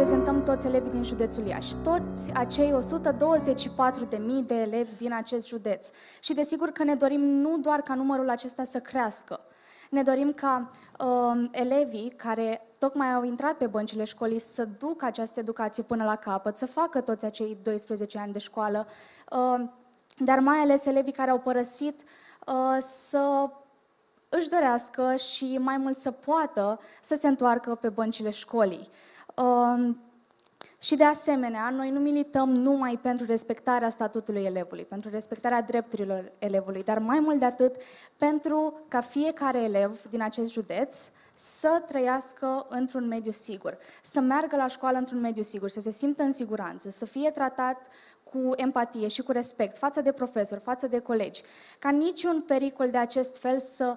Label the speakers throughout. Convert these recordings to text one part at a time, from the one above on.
Speaker 1: reprezentăm toți elevii din județul Iași, toți acei 124.000 de elevi din acest județ. Și desigur că ne dorim nu doar ca numărul acesta să crească, ne dorim ca elevii care tocmai au intrat pe băncile școlii să ducă această educație până la capăt, să facă toți acei 12 ani de școală, dar mai ales elevii care au părăsit să își dorească și mai mult să poată să se întoarcă pe băncile școlii. Și de asemenea, noi nu milităm numai pentru respectarea statutului elevului, pentru respectarea drepturilor elevului, dar mai mult de atât pentru ca fiecare elev din acest județ să trăiască într-un mediu sigur, să meargă la școală într-un mediu sigur, să se simtă în siguranță, să fie tratat cu empatie și cu respect față de profesori, față de colegi, ca niciun pericol de acest fel să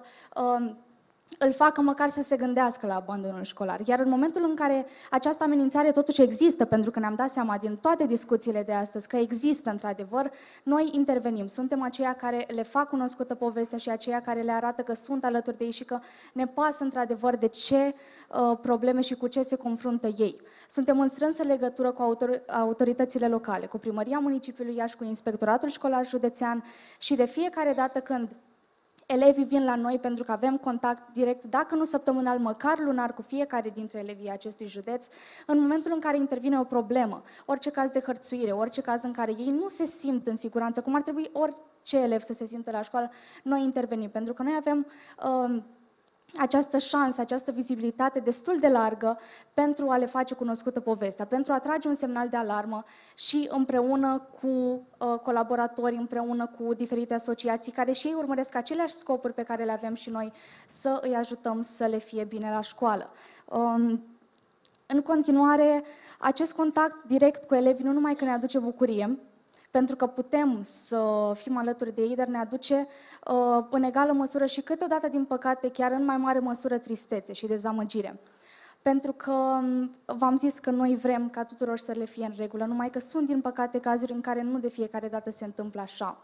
Speaker 1: îl facă măcar să se gândească la abandonul școlar. Iar în momentul în care această amenințare totuși există, pentru că ne-am dat seama din toate discuțiile de astăzi că există într-adevăr, noi intervenim. Suntem aceia care le fac cunoscută povestea și aceia care le arată că sunt alături de ei și că ne pasă într-adevăr de ce probleme și cu ce se confruntă ei. Suntem în strânsă legătură cu autoritățile locale, cu Primăria Municipiului Iași, cu Inspectoratul Școlar Județean și de fiecare dată când elevii vin la noi pentru că avem contact direct, dacă nu săptămânal, măcar lunar, cu fiecare dintre elevii acestui județ, în momentul în care intervine o problemă, orice caz de hărțuire, orice caz în care ei nu se simt în siguranță, cum ar trebui orice elev să se simtă la școală, noi intervenim, pentru că noi avem această șansă, această vizibilitate destul de largă pentru a le face cunoscută povestea, pentru a trage un semnal de alarmă și împreună cu colaboratori, împreună cu diferite asociații care și ei urmăresc aceleași scopuri pe care le avem și noi, să îi ajutăm să le fie bine la școală. În continuare, acest contact direct cu elevii nu numai că ne aduce bucurie, pentru că putem să fim alături de ei, dar ne aduce în egală măsură și câteodată, din păcate, chiar în mai mare măsură tristețe și dezamăgire. Pentru că v-am zis că noi vrem ca tuturor să le fie în regulă, numai că sunt, din păcate, cazuri în care nu de fiecare dată se întâmplă așa.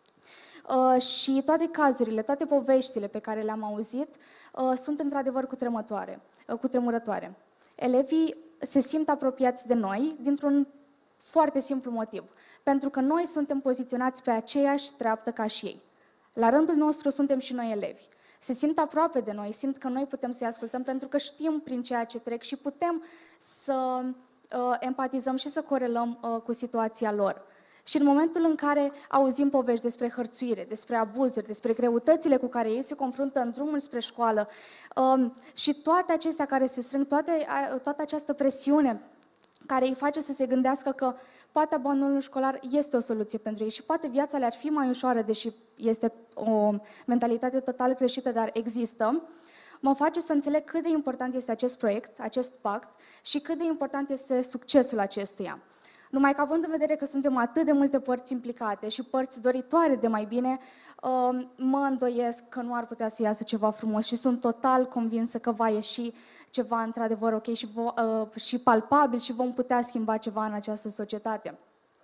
Speaker 1: Și toate cazurile, toate poveștile pe care le-am auzit sunt într-adevăr cutremurătoare. Elevii se simt apropiați de noi dintr-un foarte simplu motiv, pentru că noi suntem poziționați pe aceeași treaptă ca și ei. La rândul nostru suntem și noi elevi. Se simt aproape de noi, simt că noi putem să-i ascultăm pentru că știm prin ceea ce trec și putem să empatizăm și să corelăm cu situația lor. Și în momentul în care auzim povești despre hărțuire, despre abuzuri, despre greutățile cu care ei se confruntă în drumul spre școală și toate acestea care se strâng, toată această presiune care îi face să se gândească că poate abandonul școlar este o soluție pentru ei și poate viața le-ar fi mai ușoară, deși este o mentalitate total greșită, dar există, mă face să înțeleg cât de important este acest proiect, acest pact și cât de important este succesul acestuia. Numai că având în vedere că suntem atât de multe părți implicate și părți doritoare de mai bine, mă îndoiesc că nu ar putea să iasă ceva frumos și sunt total convinsă că va ieși ceva într-adevăr ok și palpabil și vom putea schimba ceva în această societate.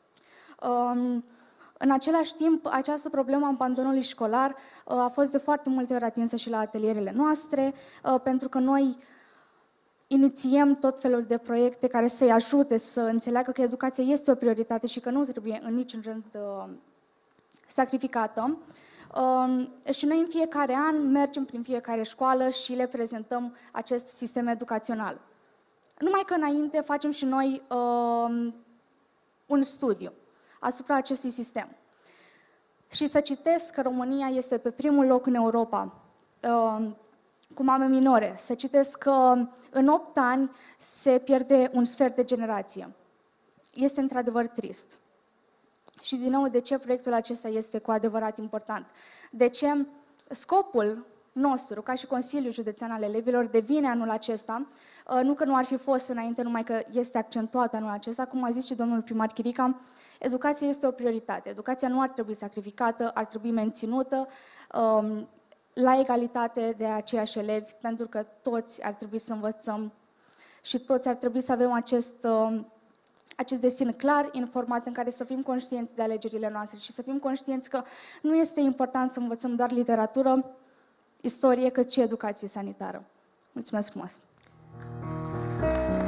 Speaker 1: În același timp, această problemă a abandonului școlar a fost de foarte multe ori atinsă și la atelierele noastre, pentru că noi inițiem tot felul de proiecte care să-i ajute să înțeleagă că educația este o prioritate și că nu trebuie în niciun rând sacrificată. Și noi în fiecare an mergem prin fiecare școală și le prezentăm acest sistem educațional. Numai că înainte facem și noi un studiu asupra acestui sistem. Și să citesc că România este pe primul loc în Europa cu mame minore, să citesc că în 8 ani se pierde un sfert de generație. Este într-adevăr trist. Și din nou, de ce proiectul acesta este cu adevărat important? De ce scopul nostru, ca și Consiliul Județean al Elevilor, devine anul acesta, nu că nu ar fi fost înainte, numai că este accentuat anul acesta, cum a zis și domnul primar Chirica, educația este o prioritate. Educația nu ar trebui sacrificată, ar trebui menținută la egalitate de aceiași elevi, pentru că toți ar trebui să învățăm și toți ar trebui să avem acest destin clar, informat, în care să fim conștienți de alegerile noastre și să fim conștienți că nu este important să învățăm doar literatură, istorie, cât și educație sanitară. Mulțumesc frumos!